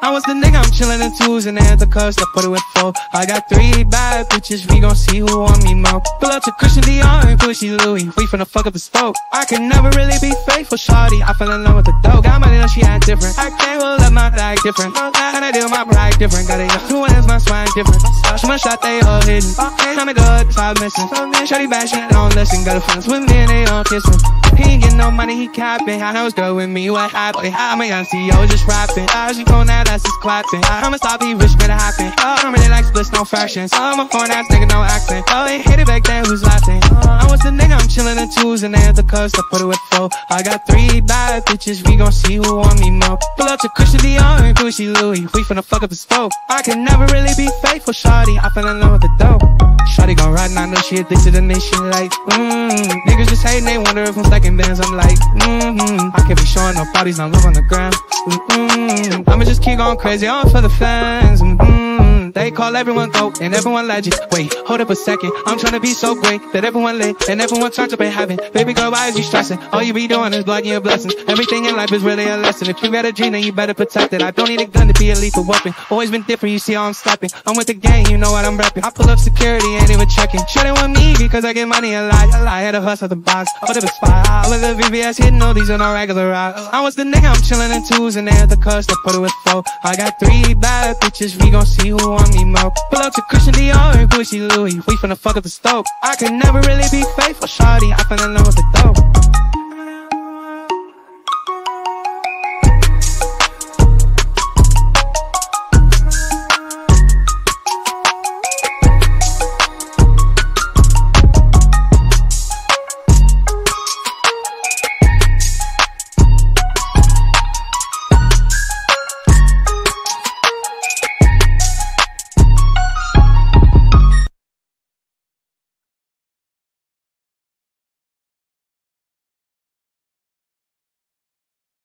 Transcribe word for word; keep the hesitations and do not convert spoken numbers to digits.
I was the nigga, I'm chillin' in twos and at the coast, I put it with four. I got three bad bitches, we gon' see who want me more. Pull up to Christian Dior and Pushy Louis, we finna fuck up the stove. I can never really be faithful, shawty, I fell in love with the dope. Got money, know she act different, I can't roll up my bag different. And I do my pride different, got it up two hands, my swag different. She my shot, they all hidden, time to go, top missing. Shawty bad, she don't listen, got a friends with me and they all kissing. He ain't getting no money, he capping. I know it's good with me, what happened? I'm a young C E O just rapping. I she gon' that ass is clapping. I'ma stop, he rich, better happen. Oh, I don't really like splits, no fractions. Oh, I'm a foreign ass nigga, no accent. Oh, he hit it back there, who's laughing? Oh, I was the nigga, I'm chillin' in twos and at the coast, I put it with four. I got three bad bitches, we gon' see who want me more. Pull up to Christian Dior and Pushy Louis, we finna fuck up the stove. I can never really be faithful, shawty, I fell in love with the dope. Shawty gon' ride and I know she addicted and then she like, mmm. Niggas just hating, they wonder if I'm stacking bands, I'm like, mmm. I can't be showing no bodies, not love on the ground. Mm-hmm. I'ma just keep going crazy, all for the fans. Mm-hmm. They call everyone GOAT and everyone legend. Wait, hold up a second, I'm tryna be so great that everyone lit and everyone turns up in heaven. Baby girl, why is you stressing? All you be doing is blocking your blessings. Everything in life is really a lesson. If you got a dream, then you better protect it. I don't need a gun to be a lethal weapon. Always been different, you see how I'm stepping. I'm with the gang, you know what I'm repping. I pull up security, ain't even checking. Shut it with me because I get money a lot. A lot, had a hustle the box. Hold up a spot. I with the V V S hitting all these are no regular rock. I was the nigga, I'm chillin' in twos and at the coast, I put it with four. I got three bad bitches, we gon' see who want me more. Pull up to Christian Dior and Pushy Louis, we finna fuck up the stove. I can never really be faithful, shawty, I fell in love with the dope.